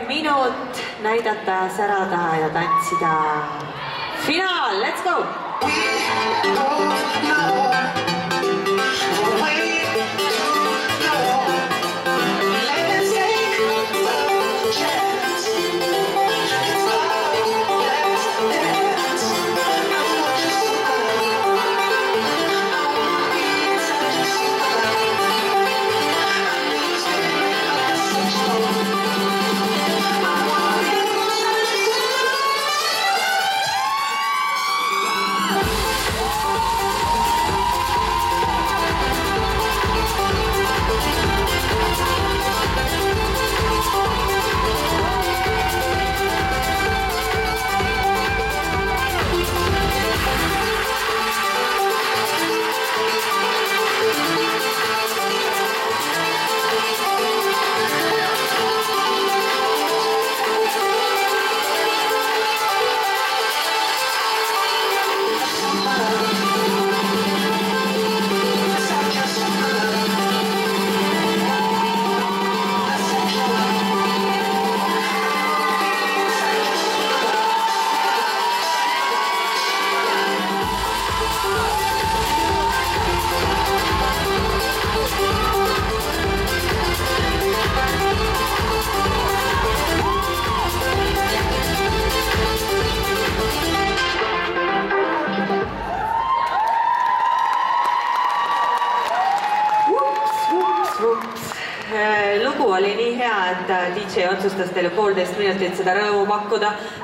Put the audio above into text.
minut näidata, särada ja tantsida. Finaal, let's go! Lugu oli nii hea, et DJ otsustas teile 1,5 minutit seda rõõmu pakkuda.